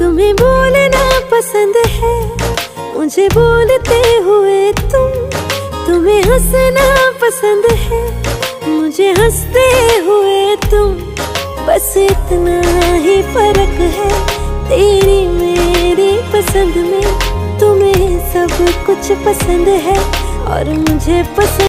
तुम्हें बोलना पसंद है, मुझे बोलते हुए तुम्हें हंसना पसंद है, मुझे हंसते हुए तुम। बस इतना ही फर्क है तेरी मेरी पसंद में। तुम्हें सब कुछ पसंद है और मुझे पसंद